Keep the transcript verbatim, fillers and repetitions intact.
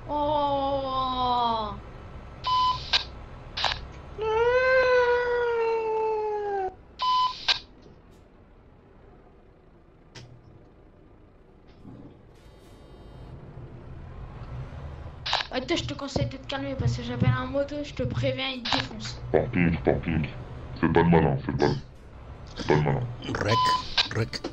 Oh. Attends, je te conseille de te calmer parce que j'appelle un moto, je te préviens, il te défonce. Parking, parking. Fais pas le malin, fais pas le... Fais pas le malin. Rec, rec.